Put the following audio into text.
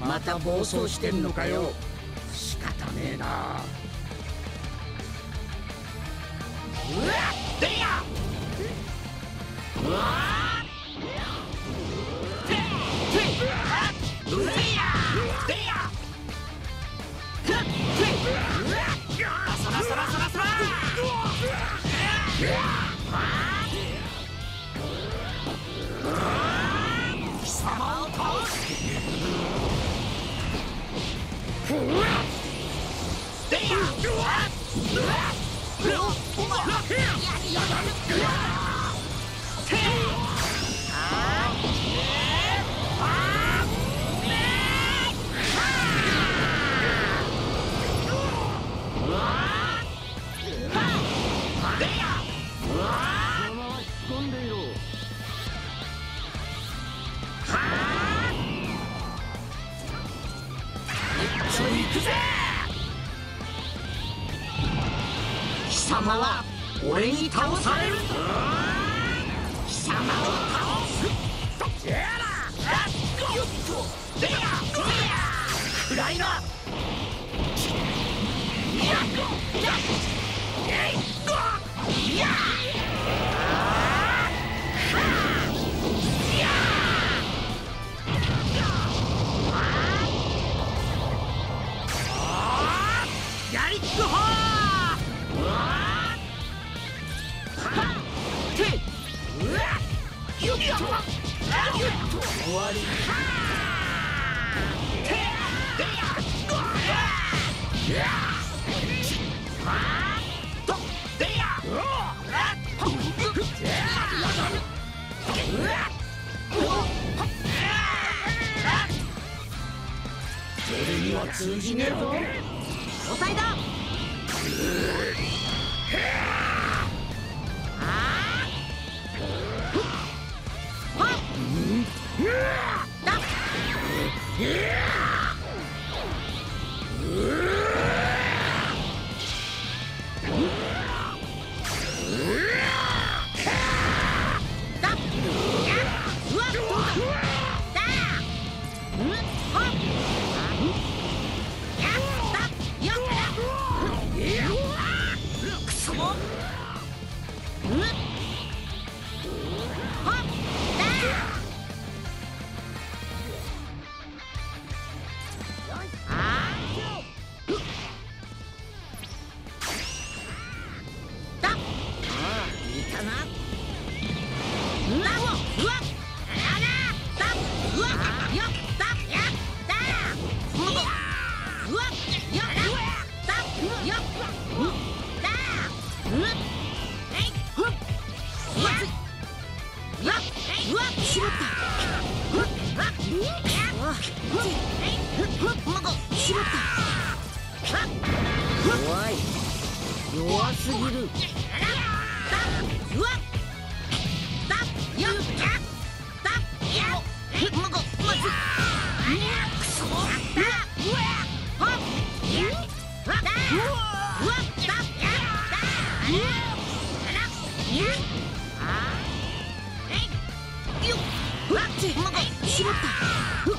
また暴走してんのかよ。仕方ねえな。うわっでやうわっててうやでやそらそらそらそら貴様を倒すでや貴様は俺に倒される。貴様を倒す。やらよっとでや暗いな。やっやっやっやりっくほ終わり。俺には通じねえぞ。抑えだ。弱すぎる。しまった。